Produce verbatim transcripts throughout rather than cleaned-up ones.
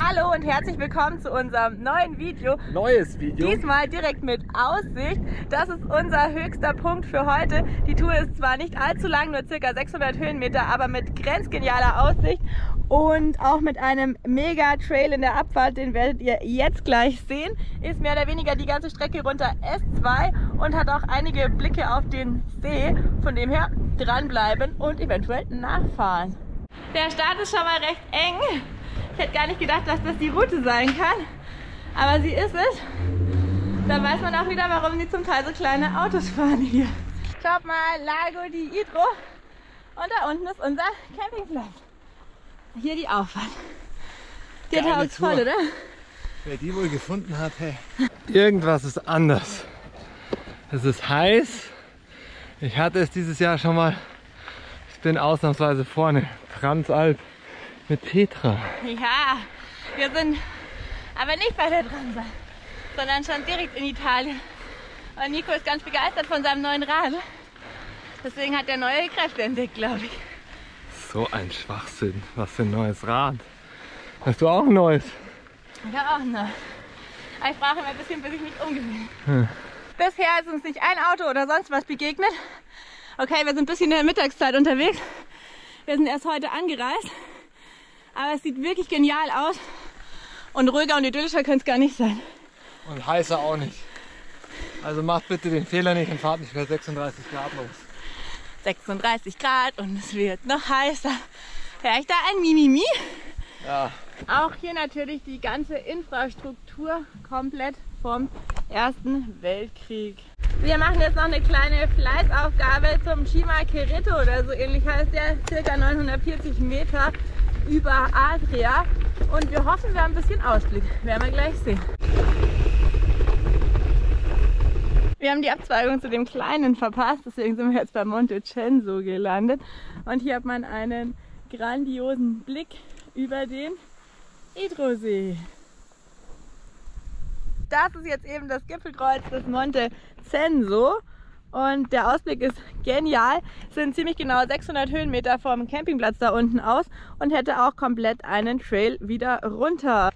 Hallo und herzlich willkommen zu unserem neuen Video. Neues Video. Diesmal direkt mit Aussicht. Das ist unser höchster Punkt für heute. Die Tour ist zwar nicht allzu lang, nur ca. sechshundert Höhenmeter, aber mit grenzgenialer Aussicht und auch mit einem Mega-Trail in der Abfahrt, den werdet ihr jetzt gleich sehen. Ist mehr oder weniger die ganze Strecke runter S zwei und hat auch einige Blicke auf den See. Von dem her dranbleiben und eventuell nachfahren. Der Start ist schon mal recht eng. Ich hätte gar nicht gedacht, dass das die Route sein kann, aber sie ist es. Da weiß man auch wieder, warum die zum Teil so kleine Autos fahren hier. Schaut mal, Lago di Idro und da unten ist unser Campingplatz. Hier die Auffahrt. Der Tag ist voll, oder? Wer die wohl gefunden hat, hey. Irgendwas ist anders. Es ist heiß. Ich hatte es dieses Jahr schon mal. Ich bin ausnahmsweise vorne. Transalp mit Petra. Ja, wir sind aber nicht bei der Transalp, sondern schon direkt in Italien. Und Nico ist ganz begeistert von seinem neuen Rad. Deswegen hat er neue Kräfte entdeckt, glaube ich. So ein Schwachsinn. Was für ein neues Rad. Hast du auch ein neues? Ich habe auch ein neues. Aber ich brauche immer ein bisschen, bis ich mich umgewöhne. Hm. Bisher ist uns nicht ein Auto oder sonst was begegnet. Okay, wir sind ein bisschen in der Mittagszeit unterwegs. Wir sind erst heute angereist. Aber es sieht wirklich genial aus. Und ruhiger und idyllischer könnte es gar nicht sein. Und heißer auch nicht. Also macht bitte den Fehler nicht und fahrt nicht bei sechsunddreißig Grad los. sechsunddreißig Grad und es wird noch heißer. Vielleicht da ein Mimimi. Ja. Auch hier natürlich die ganze Infrastruktur komplett vom Ersten Weltkrieg. Wir machen jetzt noch eine kleine Fleißaufgabe zum Cima Cerreto oder so ähnlich heißt der. Circa neunhundertvierzig Meter über Adria. Und wir hoffen, wir haben ein bisschen Ausblick. Werden wir gleich sehen. Wir haben die Abzweigung zu dem Kleinen verpasst, deswegen sind wir jetzt bei Monte Censo gelandet. Und hier hat man einen grandiosen Blick über den Idrosee. Das ist jetzt eben das Gipfelkreuz des Monte Censo und der Ausblick ist genial. Es sind ziemlich genau sechshundert Höhenmeter vom Campingplatz da unten aus und hätte auch komplett einen Trail wieder runter.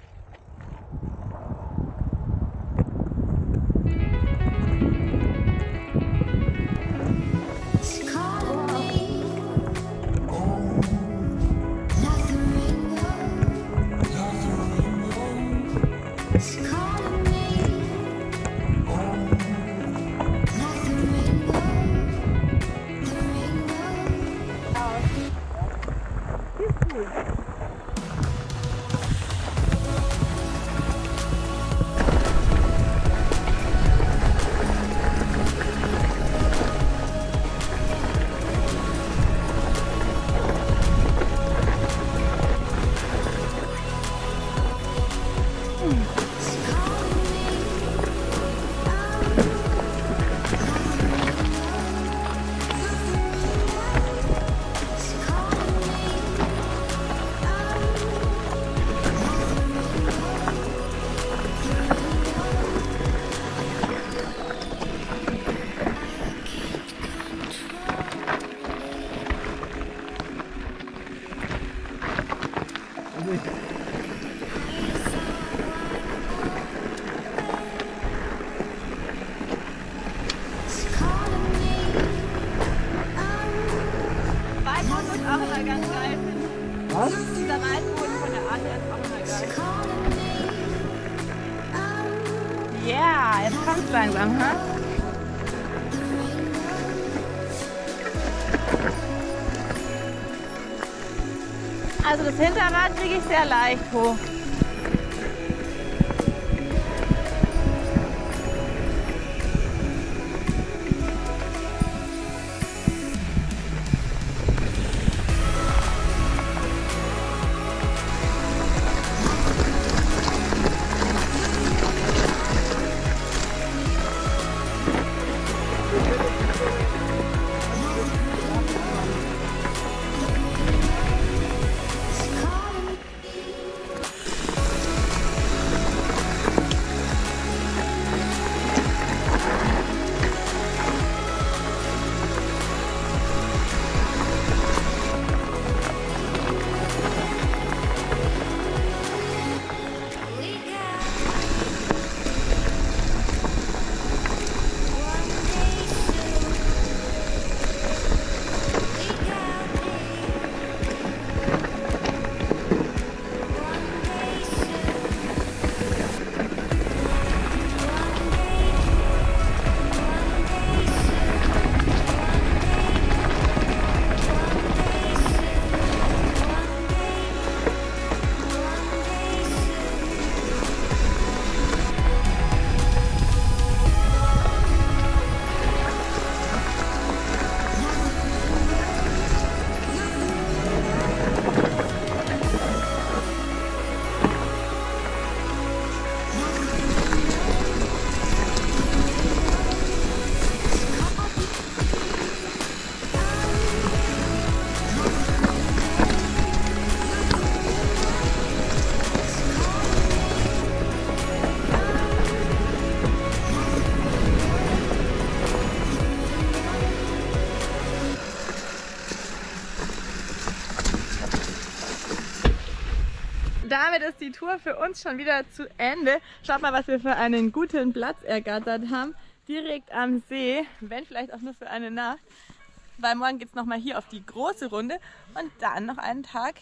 Was? Dieser Waldboden von der Art her ist auch immer geil. Ja, yeah, jetzt kommt's langsam, ha? Also das Hinterrad kriege ich sehr leicht hoch. damit ist die Tour für uns schon wieder zu Ende. Schaut mal, was wir für einen guten Platz ergattert haben. Direkt am See, wenn vielleicht auch nur für eine Nacht. Weil morgen geht es nochmal hier auf die große Runde und dann noch einen Tag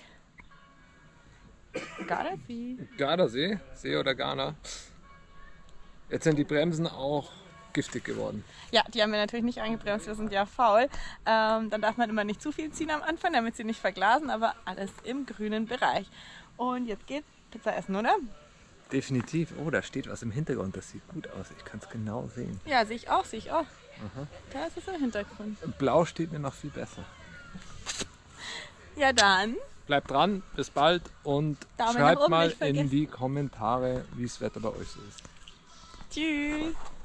Gardasee. Gardasee, See oder Garda. Jetzt sind die Bremsen auch giftig geworden. Ja, die haben wir natürlich nicht eingebremst, wir sind ja faul. Ähm, dann darf man immer nicht zu viel ziehen am Anfang, damit sie nicht verglasen, aber alles im grünen Bereich. Und jetzt geht's Pizza essen, oder? Definitiv. Oh, da steht was im Hintergrund, das sieht gut aus. Ich kann es genau sehen. Ja, sehe ich auch, sehe ich auch. Aha. Da ist es im Hintergrund. Blau steht mir noch viel besser. Ja dann. Bleibt dran, bis bald und Daumen schreibt mal in die Kommentare, wie das Wetter bei euch so ist. Tschüss.